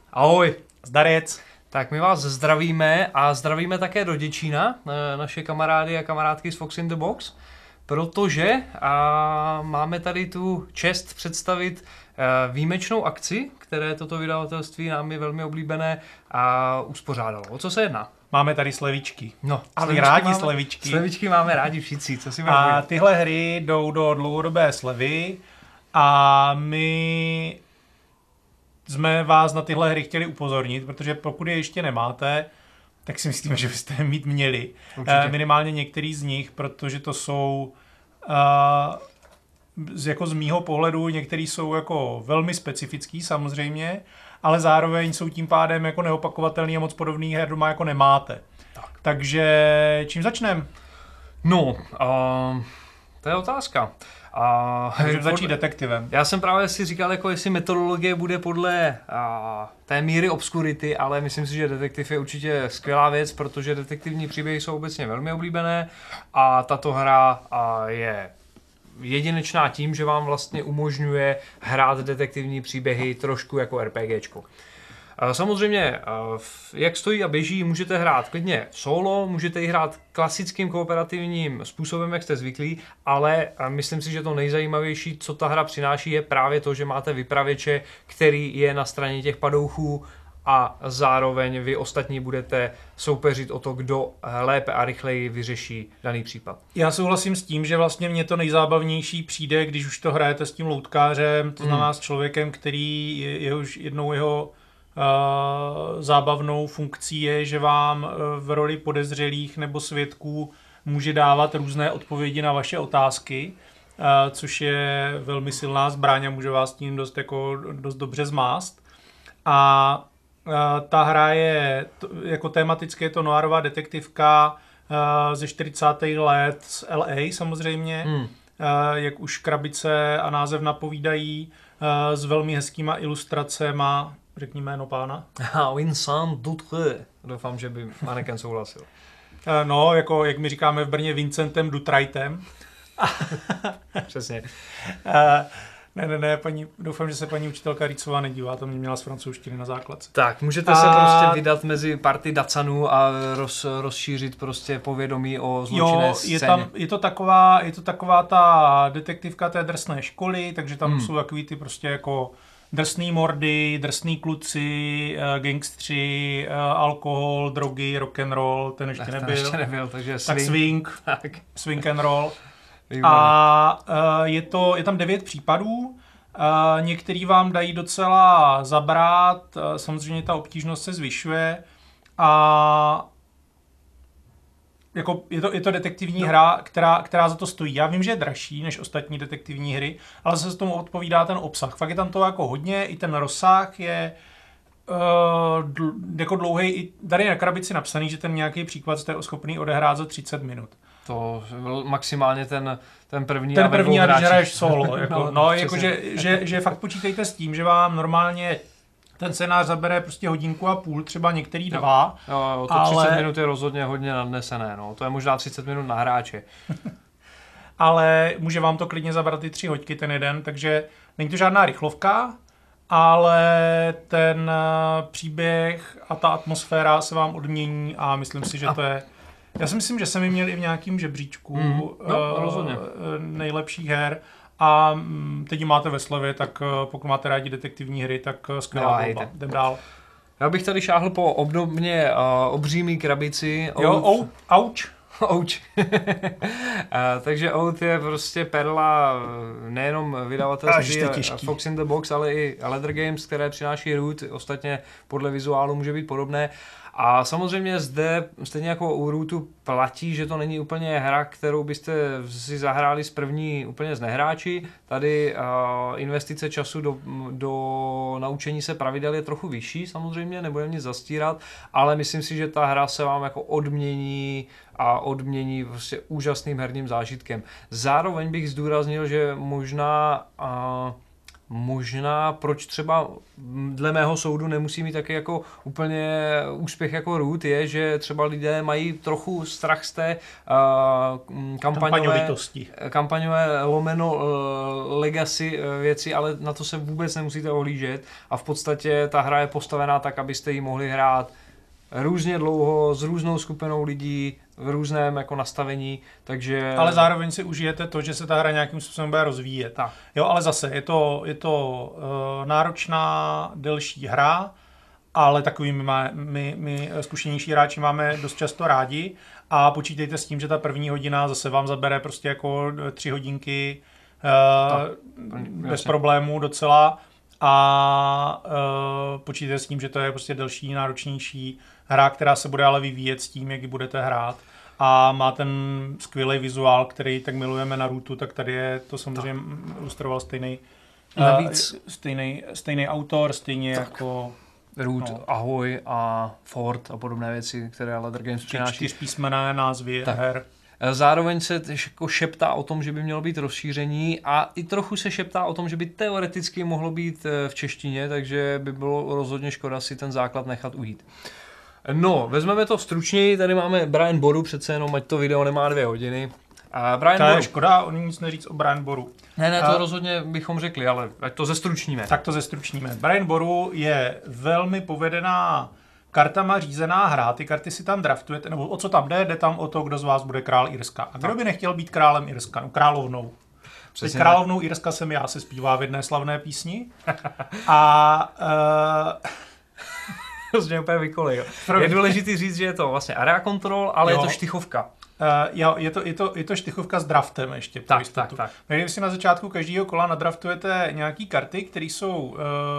Ahoj, Zdarec. tak my vás zdravíme a zdravíme také do Děčína, naše kamarády a kamarádky z Fox in the Box, protože máme tady tu čest představit výjimečnou akci, které toto vydavatelství nám je velmi oblíbené a uspořádalo. O co se jedná? Máme tady slevičky. No, Ale rádi slevičky. Slevičky máme rádi všichni, co si A máme. tyhle hry jdou do dlouhodobé slevy a my jsme vás na tyhle hry chtěli upozornit, protože pokud je ještě nemáte, tak si myslíme, že byste je mít měli. Minimálně některý z nich, protože to jsou jako z mýho pohledu, některý jsou jako velmi specifický samozřejmě, ale zároveň jsou tím pádem jako neopakovatelný a moc podobný her doma jako nemáte. Takže čím začneme? No, to je otázka. Můžeme začít detektivem. Já jsem právě si říkal, jako jestli metodologie bude podle té míry obskurity, ale myslím si, že detektiv je určitě skvělá věc, protože detektivní příběhy jsou obecně velmi oblíbené a tato hra je jedinečná tím, že vám vlastně umožňuje hrát detektivní příběhy trošku jako RPGčko. Samozřejmě, jak stojí a běží, můžete hrát klidně solo, můžete ji hrát klasickým kooperativním způsobem, jak jste zvyklí, ale myslím si, že to nejzajímavější, co ta hra přináší, je právě to, že máte vypravěče, který je na straně těch padouchů a zároveň vy ostatní budete soupeřit o to, kdo lépe a rychleji vyřeší daný případ. Já souhlasím s tím, že vlastně mě to nejzábavnější přijde, když už to hrajete s tím loutkářem, to znamená s člověkem, který jeho zábavnou funkcí je, že vám v roli podezřelých nebo svědků může dávat různé odpovědi na vaše otázky, což je velmi silná zbraň a může vás tím dost dobře zmást. A ta hra je, jako tematicky je to noirová detektivka ze 40. let z LA samozřejmě, jak už krabice a název napovídají, s velmi hezkýma ilustracema. Řekni jméno pána. Vincent Dutré. Doufám, že by maneken souhlasil. No, jako jak my říkáme v Brně, Vincentem Dutrajtem. Přesně. Ne, doufám, že se paní učitelka Ricová nedívá, to mě měla z francouzštiny na základce. Tak, můžete se prostě vydat mezi party Dacanů a rozšířit prostě povědomí o zločinné scéně. Je to taková ta detektivka té drsné školy, takže tam jsou takový ty prostě jako drsný mordy, drsný kluci, gangstři, alkohol, drogy, rock'n'roll, ten ještě nebyl. Takže tak swing and roll. Výborně. A je tam 9 případů, některý vám dají docela zabrat, samozřejmě ta obtížnost se zvyšuje a jako je to detektivní hra, která za to stojí. Já vím, že je dražší než ostatní detektivní hry, ale zase tomu odpovídá ten obsah. Fakt je tam to jako hodně, i ten rozsah je jako dlouhý. Tady na krabici napsaný, že ten nějaký příklad jste schopný odehrát za 30 minut. To maximálně ten první. Ten první, a když hraješ solo. Že fakt počítejte s tím, že vám normálně ten scénář zabere prostě hodinku a půl, třeba některý 2. Jo, to 30 minut je rozhodně hodně nadnesené, no. To je možná 30 minut na hráče. Ale může vám to klidně zabrat i 3 hoďky ten jeden, takže není to žádná rychlovka, ale ten příběh a ta atmosféra se vám odmění a myslím si, že to je... Já si myslím, že jsem ji měl i v nějakým žebříčku nejlepších her. A teď ji máte ve slevě, tak pokud máte rádi detektivní hry, tak skvělá volba. Jdem dál. Já bych tady šáhl po obdobně obřímý krabici. Ouch. Takže Out je prostě perla nejenom vydavatelství Fox in the Box, ale i Leather Games, které přináší Root. Ostatně podle vizuálu může být podobné. A samozřejmě zde, stejně jako u Rootu, platí, že to není úplně hra, kterou byste si zahráli z první úplně z nehráči. Tady investice času do naučení se pravidel je trochu vyšší, samozřejmě, nebudeme nic zastírat, ale myslím si, že ta hra se vám jako odmění prostě úžasným herním zážitkem. Zároveň bych zdůraznil, že možná možná proč třeba dle mého soudu nemusí mít taky jako úplně úspěch jako Root, je, že třeba lidé mají trochu strach z té kampaňové lomeno legacy věci, ale na to se vůbec nemusíte ohlížet a v podstatě ta hra je postavená tak, abyste ji mohli hrát různě dlouho, s různou skupinou lidí, v různém jako nastavení, takže... Ale zároveň si užijete to, že se ta hra nějakým způsobem bude rozvíjet. Tak. Jo, ale zase, je to náročná, delší hra, ale takový my zkušenější hráči máme dost často rádi a počítejte s tím, že ta první hodina zase vám zabere prostě jako 3 hodinky bez problémů docela a počítejte s tím, že to je prostě delší, náročnější hra, která se bude ale vyvíjet s tím, jak ji budete hrát. A má ten skvělý vizuál, který tak milujeme na Rootu, tak tady je to samozřejmě ilustroval stejný autor, stejně tak. Jako Root, Ahoj a Ford a podobné věci, které Leder Games přináší. 4písmenné názvy her. Zároveň se jako šeptá o tom, že by mělo být rozšíření a i trochu se šeptá o tom, že by teoreticky mohlo být v češtině, takže by bylo rozhodně škoda si ten základ nechat ujít. No, vezmeme to stručněji, tady máme Brian Boru, přece jenom, ať to video nemá 2 hodiny. To je škoda, on nic neříct o Brian Boru. Ne, to rozhodně bychom řekli, ale ať to zestručníme. Tak to zestručníme. Brian Boru je velmi povedená kartama řízená hra, ty karty si tam draftujete, nebo o co tam jde tam o to, kdo z vás bude král Irska. A kdo by nechtěl být králem Irska? No, královnou. Teď královnou Irska jsem já, se zpívá v jedné slavné písni. A... To mě úplně vykolej. Je důležitý říct, že je to vlastně area control, ale je to štychovka. Je to štychovka s draftem ještě. Tak. Když si na začátku každého kola nadraftujete nějaký karty, které jsou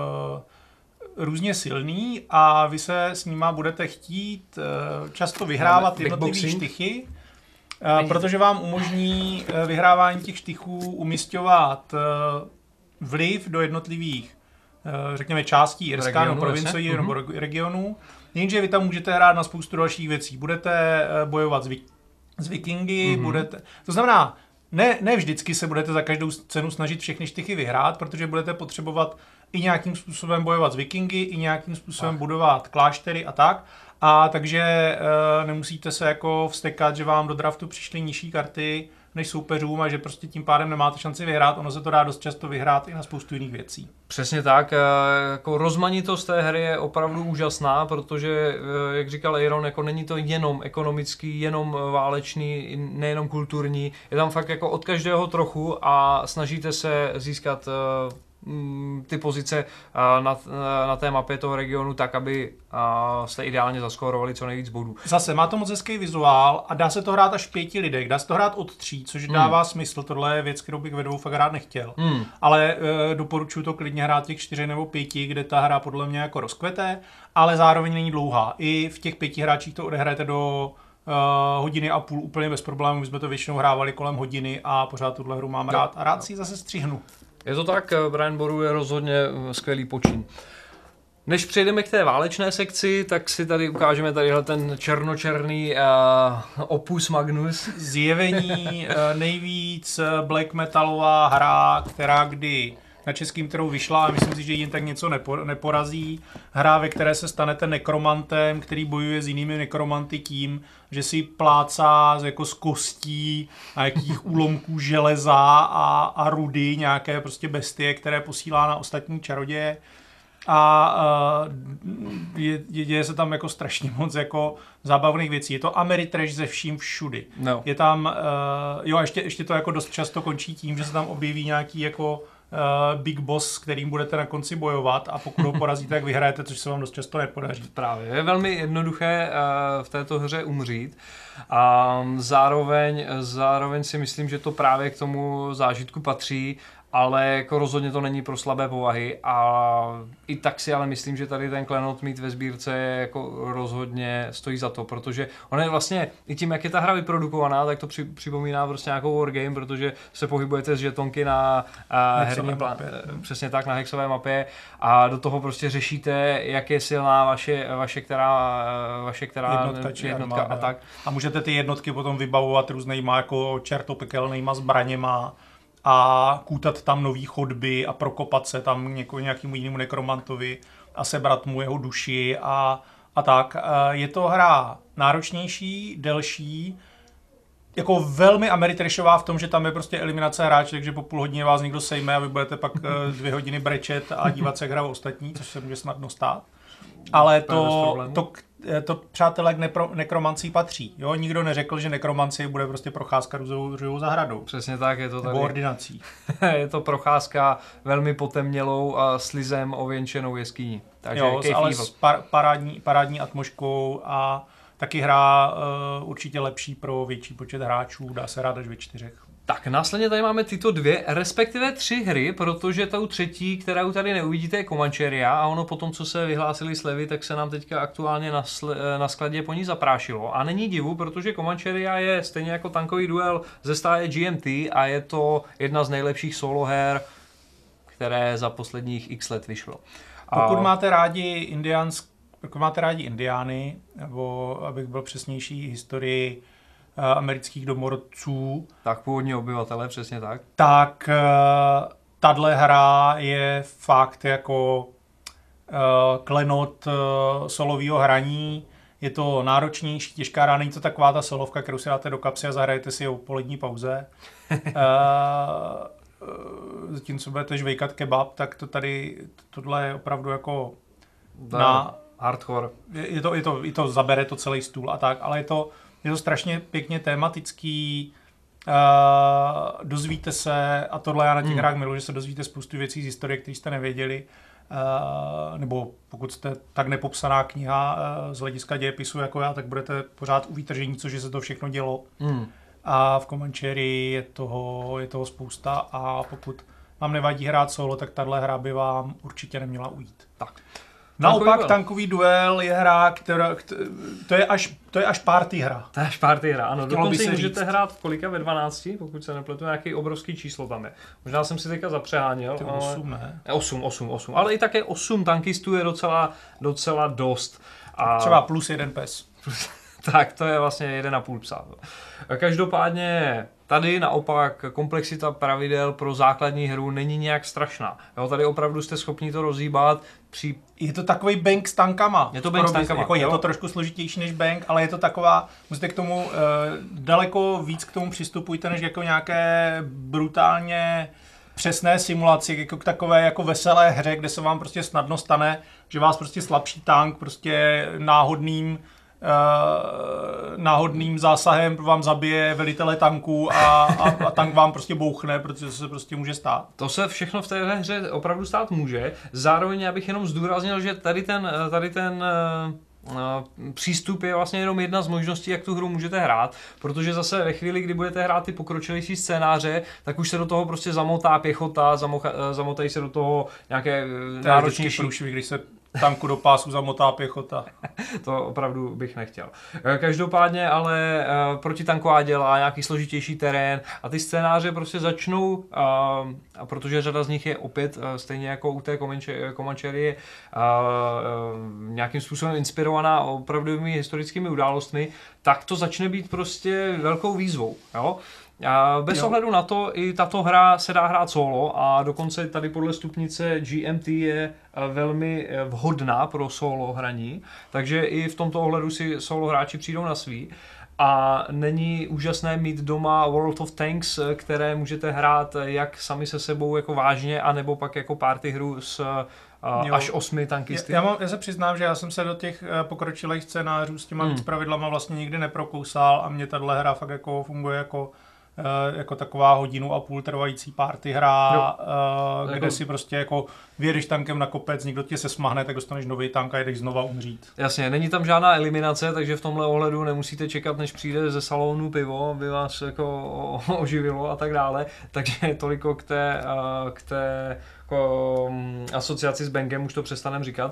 různě silný a vy se s nima budete chtít často vyhrávat jednotlivý štychy, protože vám umožní vyhrávání těch štychů umisťovat vliv do jednotlivých řekněme částí Irska, nebo provincií, nebo regionů. Jenže vy tam můžete hrát na spoustu dalších věcí. Budete bojovat s vikingy, budete... To znamená, ne vždycky se budete za každou cenu snažit všechny štychy vyhrát, protože budete potřebovat i nějakým způsobem bojovat s vikingy, i nějakým způsobem budovat kláštery a tak. A takže nemusíte se jako vztekat, že vám do draftu přišly nižší karty než soupeřům a že prostě tím pádem nemáte šanci vyhrát. Ono se to dá dost často vyhrát i na spoustu jiných věcí. Přesně tak. Jako rozmanitost té hry je opravdu úžasná, protože, jak říkal Aaron, jako není to jenom ekonomický, jenom válečný, nejenom kulturní. Je tam fakt jako od každého trochu a snažíte se získat ty pozice na té mapě toho regionu tak, aby jste ideálně zaskórovali co nejvíc bodů. Zase má to moc hezký vizuál a dá se to hrát až 5 lidech, dá se to hrát od 3, což dává smysl, tohle je věc, kterou bych ve 2 fakt hrát nechtěl. Ale doporučuji to klidně hrát těch 4 nebo 5, kde ta hra podle mě jako rozkvete, ale zároveň není dlouhá. I v těch 5 hráčích to odehrajete do hodiny a půl úplně bez problémů, my jsme to většinou hrávali kolem hodiny a pořád tuhle hru mám rád a rád si ji zase střihnu. Je to tak, Brian Boru je rozhodně skvělý počin. Než přejdeme k té válečné sekci, tak si tady ukážeme tadyhle ten černočerný opus magnus. Zjevení nejvíc black metalová hra, která kdy na českým trhu vyšla a myslím si, že jen tak něco neporazí. Hra, ve které se stanete nekromantem, který bojuje s jinými nekromanty tím, že si plácá jako z kostí a jakých úlomků železa a rudy, nějaké prostě bestie, které posílá na ostatní čaroděje. A děje se tam jako strašně moc jako zábavných věcí. Je to Ameritrash ze vším všudy. No. Je tam, jo a ještě to jako dost často končí tím, že se tam objeví nějaký jako big boss, s kterým budete na konci bojovat a pokud ho porazíte, tak vyhrajete, což se vám dost často nepodaří. Právě. Je velmi jednoduché v této hře umřít a zároveň si myslím, že to právě k tomu zážitku patří, ale jako rozhodně to není pro slabé povahy a i tak si ale myslím, že tady ten klenot mít ve sbírce jako rozhodně stojí za to, protože on je vlastně i tím, jak je ta hra vyprodukovaná, tak to připomíná prostě nějakou wargame, protože se pohybujete z žetonky na herní přesně tak, na hexové mapě a do toho prostě řešíte, jak je silná vaše která jednotka a tak. A můžete ty jednotky potom vybavovat různýma jako čertopekelnýma zbraněma a kůtat tam nový chodby a prokopat se tam nějakému jinému nekromantovi a sebrat mu jeho duši a tak. Je to hra náročnější, delší, jako velmi ameritrashová v tom, že tam je prostě eliminace hráče, takže po půl hodině vás někdo sejme a vy budete pak 2 hodiny brečet a dívat se, jak hrajou ostatní, což se může snadno stát. Ale to přátelé k nekromancí patří. Jo? Nikdo neřekl, že nekromancie bude prostě procházka růžovou zahradou. Přesně tak, je to tady. Nebo ordinací. Je to procházka velmi potemnělou a slizem ověnčenou jeskyní. Takže jo, ale s parádní atmosférou a taky hra určitě lepší pro větší počet hráčů, dá se hrát až ve 4. Tak následně tady máme tyto 2, respektive 3 hry, protože tou třetí, kterou tady neuvidíte, je Comancheria a ono potom, co se vyhlásili slevy, tak se nám teďka aktuálně na skladě po ní zaprášilo. A není divu, protože Comancheria je stejně jako tankový duel ze stáje GMT a je to jedna z nejlepších solo her, které za posledních x let vyšlo. Pokud máte rádi Indiány, nebo abych byl přesnější, historii amerických domorodců. Tak původní obyvatele, přesně tak. Tak tahle hra je fakt jako klenot solového hraní. Je to náročnější, těžká hra, není to taková ta solovka, kterou si dáte do kapsy a zahrajete si o polední pauze. Zatímco budete žvejkat kebab, tak tohle je opravdu jako na hardcore. Je to zabere to celý stůl a tak, ale je to strašně pěkně tematický, dozvíte se, a tohle já na těch hrách miluji, že se dozvíte spoustu věcí z historie, které jste nevěděli, nebo pokud jste tak nepopsaná kniha z hlediska dějepisu jako já, tak budete pořád u výtržení, což se to všechno dělo. A v Comancherii je toho spousta a pokud vám nevadí hrát solo, tak tahle hra by vám určitě neměla ujít. Tak. Naopak tankový duel je hra, to je až party hra. To je až party hra, ano. Dokonce ji můžete hrát v kolika? Ve 12, pokud se nepletu, nějaký obrovský číslo tam je. Možná jsem si teďka zapřeháněl. 8, ne? 8. Ale i také 8 tankistů je docela dost. A třeba plus 1 pes. Tak, to je vlastně 1,5 psa. Každopádně tady naopak komplexita pravidel pro základní hru není nějak strašná. Jo, tady opravdu jste schopni to rozhýbat. Je to takový bank s tankama. Je to bank s tankama. Jako je to trošku složitější než bank, ale je to taková, musíte k tomu daleko víc k tomu přistupujte, než jako nějaké brutálně přesné simulaci, jako k takové jako veselé hře, kde se vám prostě snadno stane, že vás prostě slabší tank prostě náhodným zásahem vám zabije velitele tanků a tank vám prostě bouchne, protože se prostě může stát. To se všechno v té hře opravdu stát může. Zároveň já bych jenom zdůraznil, že tady ten přístup je vlastně jenom jedna z možností, jak tu hru můžete hrát, protože zase ve chvíli, kdy budete hrát ty pokročilejší scénáře, tak už se do toho prostě zamotá pěchota, zamotají se do toho nějaké náročnější průšvih, když se tanku do pásu zamotá pěchota. To opravdu bych nechtěl. Každopádně ale protitanková děla, nějaký složitější terén a ty scénáře prostě začnou, a protože řada z nich je opět stejně jako u té Comancherie nějakým způsobem inspirovaná opravdovými historickými událostmi, tak to začne být prostě velkou výzvou. Jo? Bez ohledu na to, i tato hra se dá hrát solo a dokonce tady podle stupnice GMT je velmi vhodná pro solo hraní, takže i v tomto ohledu si solo hráči přijdou na svý. A není úžasné mít doma World of Tanks, které můžete hrát jak sami se sebou jako vážně, anebo pak jako party hru s až 8 tankisty. Já se přiznám, že já jsem se do těch pokročilých scénářů s těma víc pravidlama vlastně nikdy neprokousal a mě tahle hra fakt jako funguje jako taková 1,5 hodiny trvající party hra, kde si prostě jako vyjedeš tankem na kopec, někdo tě se smahne, tak dostaneš nový tank a jedeš znova umřít. Jasně, není tam žádná eliminace, takže v tomhle ohledu nemusíte čekat, než přijde ze salonu pivo, aby vás jako oživilo a tak dále. Takže toliko k té jako asociaci s Bangem, už to přestanem říkat.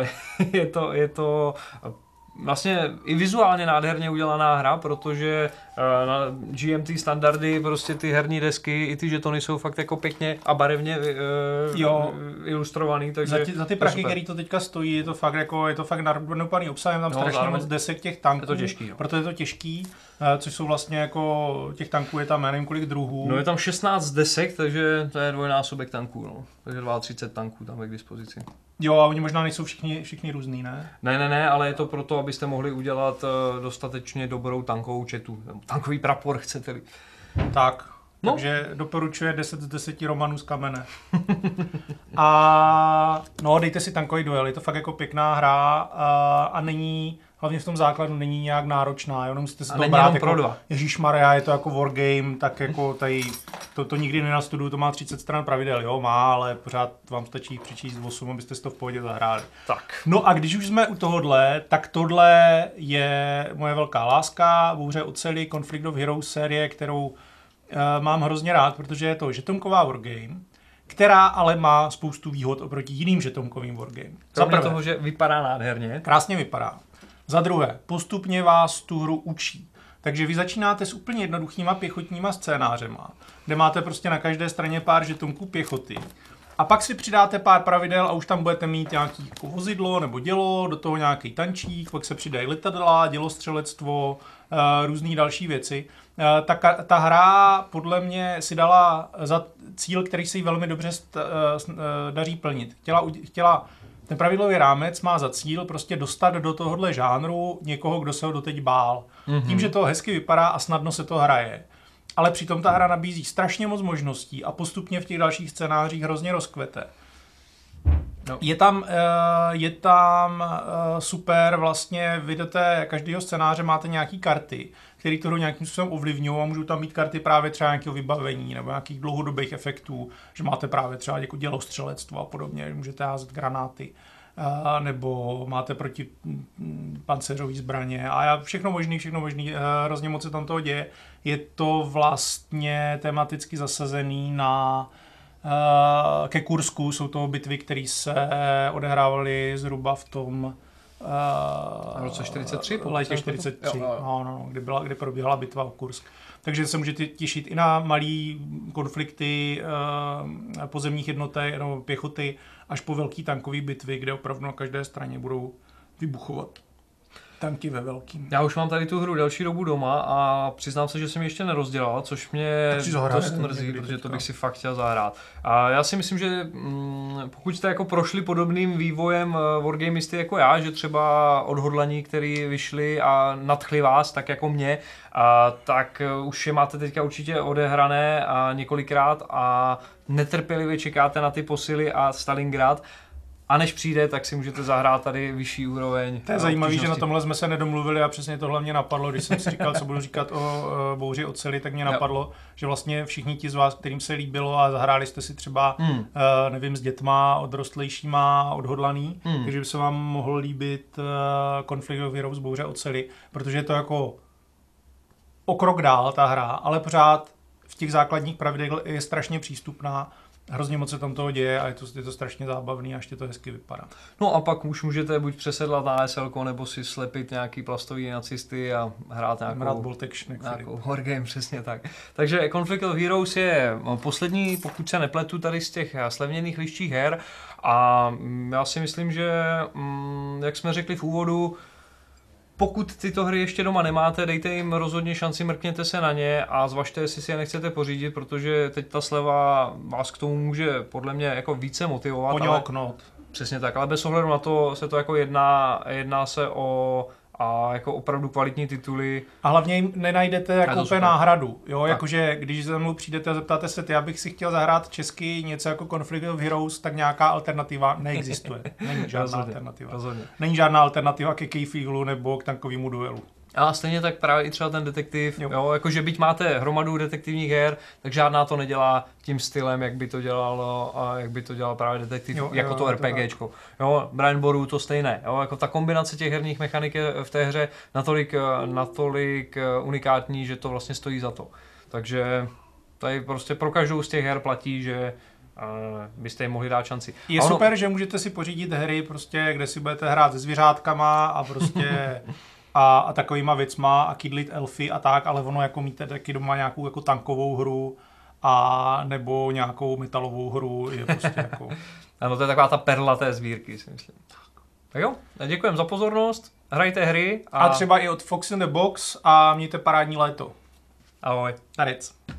Je to vlastně i vizuálně nádherně udělaná hra, protože na GMT standardy prostě ty herní desky i ty žetony jsou fakt jako pěkně a barevně ilustrovaný, takže za ty prachy, který to teďka stojí, je to fakt nadupaný obsahem, tam strašně moc desek těch tanků, je to těžký, proto je to těžký. což jsou vlastně jako těch tanků je tam, já nevím kolik druhů. No je tam 16 desek, takže to je dvojnásobek tanků, no. Takže 32 tanků tam je k dispozici. Jo, a oni možná nejsou všichni různý, ne? Ne, ale je to proto, abyste mohli udělat dostatečně dobrou tankovou četu. Tankový prapor, chcete-li. Tak, no. Takže doporučuje 10 z 10 romanů z kamene. A no, dejte si tankový duel, je to fakt jako pěkná hra a není, hlavně v tom základu není nějak náročná, jo, musíte si to brát jako Ježíšmarja, je to jako wargame, tak jako tady, to nikdy nenastuduju, to má 30 stran pravidel, jo, má, ale pořád vám stačí přečíst 8, abyste si to v pohodě zahráli. Tak. No a když už jsme u tohohle, tak tohle je moje velká láska, Bouře oceli, Conflict of Heroes série, kterou mám hrozně rád, protože je to žetonková wargame, která ale má spoustu výhod oproti jiným žetonkovým wargame. Za prvé toho, že vypadá nádherně. Krásně vypadá. Za druhé, postupně vás tu hru učí. Takže vy začínáte s úplně jednoduchýma pěchotníma scénářema, kde máte prostě na každé straně pár žetonků pěchoty. A pak si přidáte pár pravidel a už tam budete mít nějaký jako vozidlo nebo dělo, do toho nějaký tančík, pak se přidají letadla, dělostřelectvo, různé další věci. Ta hra podle mě si dala za cíl, který si velmi dobře daří plnit. Ten pravidlový rámec má za cíl prostě dostat do tohohle žánru někoho, kdo se ho doteď bál. Mm-hmm. Tím, že to hezky vypadá a snadno se to hraje. Ale přitom ta hra nabízí strašně moc možností a postupně v těch dalších scénářích hrozně rozkvete. No. Je tam super, vlastně vy do každého scénáře máte nějaký karty, které to nějakým způsobem ovlivňují a můžou tam být karty právě třeba nějakého vybavení nebo nějakých dlouhodobých efektů, že máte právě třeba jako dělostřelectvo a podobně, že můžete házet granáty, nebo máte proti pancéřové zbraně a všechno možný, hrozně moc se tam toho děje. Je to vlastně tematicky zasazený ke Kursku, jsou to bitvy, které se odehrávaly zhruba v tom v roce 43? V létě 43, no, kdy probíhala bitva o Kursk. Takže se můžete těšit i na malý konflikty pozemních jednotek nebo pěchoty, až po velký tankový bitvy, kde opravdu na každé straně budou vybuchovat tanky ve velkým. Já už mám tady tu hru delší dobu doma a přiznám se, že jsem ji ještě nerozdělal, což mě dost mrzí, protože to bych si fakt chtěl zahrát. A já si myslím, že pokud jste jako prošli podobným vývojem wargamisty jako já, že třeba Odhodlaní, který vyšli a nadchli vás, tak jako mě, tak už je máte teďka určitě odehrané a několikrát a netrpělivě čekáte na ty posily a Stalingrad. A než přijde, tak si můžete zahrát tady vyšší úroveň. To je zajímavé, že na tomhle jsme se nedomluvili a přesně tohle mě napadlo, když jsem si říkal, co budu říkat o Bouři oceli, tak mě napadlo, že vlastně všichni ti z vás, kterým se líbilo a zahráli jste si třeba, nevím, s dětma, odrostlejšíma, Odhodlaný, takže by se vám mohlo líbit Conflict of Heroes Bouře oceli, protože je to jako o krok dál ta hra, ale pořád v těch základních pravidlech je strašně přístupná. Hrozně moc se tam toho děje a je to strašně zábavný a ještě to hezky vypadá. No a pak už můžete buď přesedlat na ASL, nebo si slepit nějaký plastový nacisty a hrát nějakou wargame, přesně tak. Takže Conflict of Heroes je poslední, pokud se nepletu, tady z těch slevněných liščích her a já si myslím, že jak jsme řekli v úvodu, pokud tyto hry ještě doma nemáte, dejte jim rozhodně šanci, mrkněte se na ně a zvažte, jestli si je nechcete pořídit, protože teď ta sleva vás k tomu může podle mě jako více motivovat. Poňoknout. Přesně tak, ale bez ohledu na to se to jako jedná se o jako opravdu kvalitní tituly. A hlavně jim nenajdete jako úplně náhradu. Jo? Jakože když za mnou přijdete a zeptáte se, já bych si chtěl zahrát česky něco jako Conflict of Heroes, tak nějaká alternativa neexistuje. Není žádná alternativa. Rozhodně. Není žádná alternativa ke Keyfiglu nebo k tankovému duelu. A stejně tak právě i třeba ten detektiv, jo, jakože byť máte hromadu detektivních her, tak žádná to nedělá tím stylem, jak by to dělalo a jak by to dělal právě detektiv, jako to RPGčko. Jo, Brian Boru to stejné, jo, jako ta kombinace těch herních mechanik je v té hře natolik unikátní, že to vlastně stojí za to. Takže tady prostě pro každou z těch her platí, že byste jim mohli dát šanci. Je super, že můžete si pořídit hry, prostě, kde si budete hrát se zvířátkama a prostě a takovýma věcma a kydlit elfy a tak, ale ono jako mít taky doma nějakou jako tankovou hru a nebo nějakou metalovou hru je prostě jako... Ano, to je taková ta perla té sbírky, si myslím. Tak jo, děkujem za pozornost, hrajte hry A třeba i od Fox in the Box a mějte parádní léto. Ahoj. Tarec.